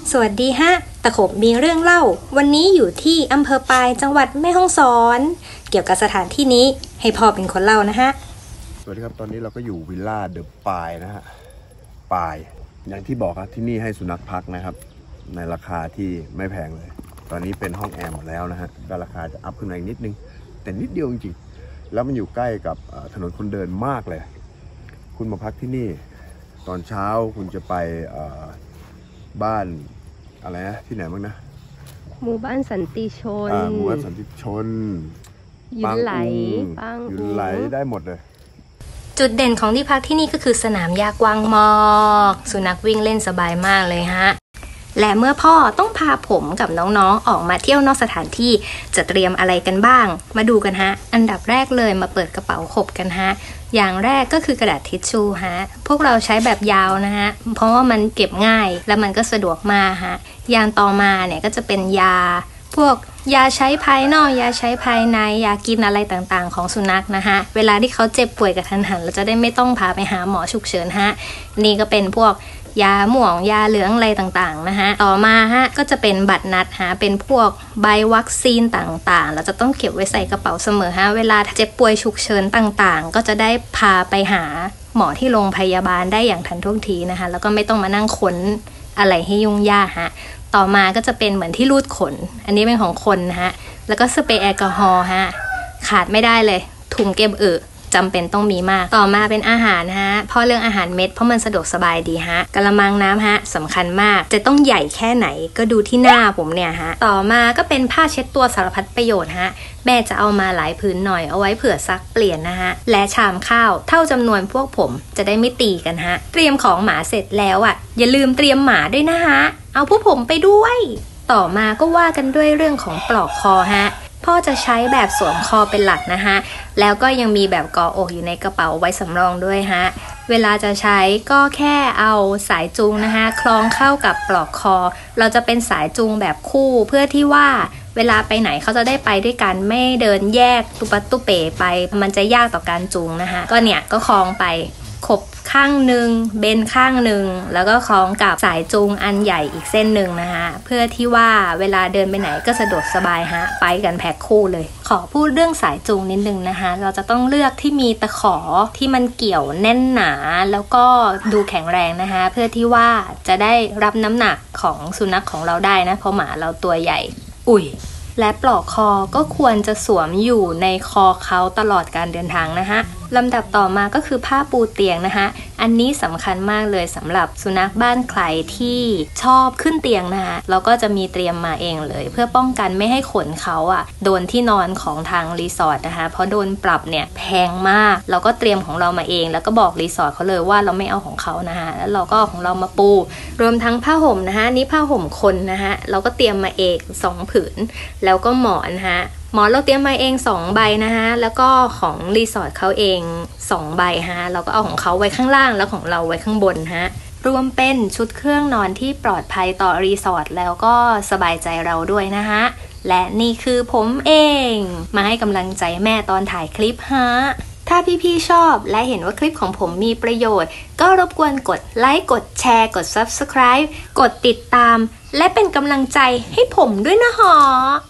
สวัสดีฮะตะขบมีเรื่องเล่าวันนี้อยู่ที่อำเภอปายจังหวัดแม่ฮ่องสอนเกี่ยวกับสถานที่นี้ให้พ่อเป็นคนเล่านะฮะสวัสดีครับตอนนี้เราก็อยู่วิลล่าเดอะปายนะฮะปายอย่างที่บอกครับที่นี่ให้สุนัขพักนะครับในราคาที่ไม่แพงเลยตอนนี้เป็นห้องแอร์หมดแล้วนะฮะก็ราคาจะอัพขึ้นมาอีกนิดนึงแต่นิดเดียวจริงๆแล้วมันอยู่ใกล้กับถนนคนเดินมากเลยคุณมาพักที่นี่ตอนเช้าคุณจะไปบ้านอะไรนะที่ไหนบ้างนะหมู่บ้านสันติชนหมู่บ้านสันติชนยุนไหลยุนไหลได้หมดเลยจุดเด่นของที่พักที่นี่ก็คือสนามหญ้ากว้างมากสุนัขวิ่งเล่นสบายมากเลยฮะและเมื่อพ่อต้องพาผมกับน้องๆออกมาเที่ยวนอกสถานที่จะเตรียมอะไรกันบ้างมาดูกันฮะอันดับแรกเลยมาเปิดกระเป๋าขบกันฮะอย่างแรกก็คือกระดาษทิชชู่ฮะพวกเราใช้แบบยาวนะฮะเพราะว่ามันเก็บง่ายและมันก็สะดวกมากฮะอย่างต่อมาเนี่ยก็จะเป็นยาพวกยาใช้ภายนอกยาใช้ภายในยากินอะไรต่างๆของสุนัขนะฮะเวลาที่เขาเจ็บป่วยกระทันหันเราจะได้ไม่ต้องพาไปหาหมอฉุกเฉินฮะนี่ก็เป็นพวกยาหม่องยาเหลืองอะไรต่างๆนะฮะต่อมาฮะก็จะเป็นบัตรนัดฮะเป็นพวกใบวัคซีนต่างๆเราจะต้องเก็บไว้ใส่กระเป๋าเสมอฮะเวลาเจ็บป่วยฉุกเฉินต่างๆก็จะได้พาไปหาหมอที่โรงพยาบาลได้อย่างทันท่วงทีนะคะแล้วก็ไม่ต้องมานั่งค้นอะไรให้ยุ่งยากฮะต่อมาก็จะเป็นเหมือนที่รูดขนอันนี้เป็นของคนนะฮะแล้วก็สเปรย์แอลกอฮอล์ฮะขาดไม่ได้เลยถุงเก็บจำเป็นต้องมีมากต่อมาเป็นอาหารฮะเพราะเรื่องอาหารเม็ดเพราะมันสะดวกสบายดีฮะกะละมังน้ำฮะสำคัญมากจะต้องใหญ่แค่ไหนก็ดูที่หน้าผมเนี่ยฮะต่อมาก็เป็นผ้าเช็ดตัวสารพัดประโยชน์ฮะแม่จะเอามาหลายพื้นหน่อยเอาไว้เผื่อซักเปลี่ยนนะฮะและชามข้าวเท่าจำนวนพวกผมจะได้ไม่ตีกันฮะเตรียมของหมาเสร็จแล้วอ่ะอย่าลืมเตรียมหมาด้วยนะฮะเอาพวกผมไปด้วยต่อมาก็ว่ากันด้วยเรื่องของปลอกคอฮะพ่อจะใช้แบบสวมคอเป็นหลักนะฮะแล้วก็ยังมีแบบกออกอยู่ในกระเป๋าไว้สำรองด้วยฮะเวลาจะใช้ก็แค่เอาสายจูงนะฮะคล้องเข้ากับปลอกคอเราจะเป็นสายจูงแบบคู่เพื่อที่ว่าเวลาไปไหนเขาจะได้ไปด้วยกันไม่เดินแยกตุปัตตุเป๋ไปมันจะยากต่อการจูงนะฮะก็เนี่ยก็คล้องไปขบข้างหนึ่งเบนข้างหนึ่งแล้วก็คล้องกับสายจูงอันใหญ่อีกเส้นหนึ่งนะฮะเพื่อที่ว่าเวลาเดินไปไหนก็สะดวกสบายฮะไปกันแพ็คคู่เลยขอพูดเรื่องสายจูงนิดนึงนะคะเราจะต้องเลือกที่มีตะขอที่มันเกี่ยวแน่นหนาแล้วก็ดูแข็งแรงนะคะเพื่อที่ว่าจะได้รับน้ำหนักของสุนัขของเราได้นะเพราะหมาเราตัวใหญ่อุ้ยและปลอกคอก็ควรจะสวมอยู่ในคอเขาตลอดการเดินทางนะคะลำดับต่อมาก็คือผ้าปูเตียงนะคะอันนี้สำคัญมากเลยสำหรับสุนัขบ้านใครที่ชอบขึ้นเตียงนะคะเราก็จะมีเตรียมมาเองเลยเพื่อป้องกันไม่ให้ขนเขาโดนที่นอนของทางรีสอร์ทนะคะเพราะโดนปรับเนี่ยแพงมากเราก็เตรียมของเรามาเองแล้วก็บอกรีสอร์ทเขาเลยว่าเราไม่เอาของเขานะคะแล้วเราก็เอาของเรามาปูรวมทั้งผ้าห่มนะคะนี่ผ้าห่มคนนะคะเราก็เตรียมมาเอง2 ผืนแล้วก็หมอนนะคะหมอนเราเตรียมมาเอง2 ใบนะคะแล้วก็ของรีสอร์ทเขาเอง2 ใบฮะเราก็เอาของเขาไว้ข้างล่างแล้วของเราไว้ข้างบนฮะรวมเป็นชุดเครื่องนอนที่ปลอดภัยต่อรีสอร์ทแล้วก็สบายใจเราด้วยนะฮะและนี่คือผมเองมาให้กำลังใจแม่ตอนถ่ายคลิปฮะถ้าพี่ๆชอบและเห็นว่าคลิปของผมมีประโยชน์ก็รบกวนกดไลค์กดแชร์กด Subscribe กดติดตามและเป็นกำลังใจให้ผมด้วยนะฮะ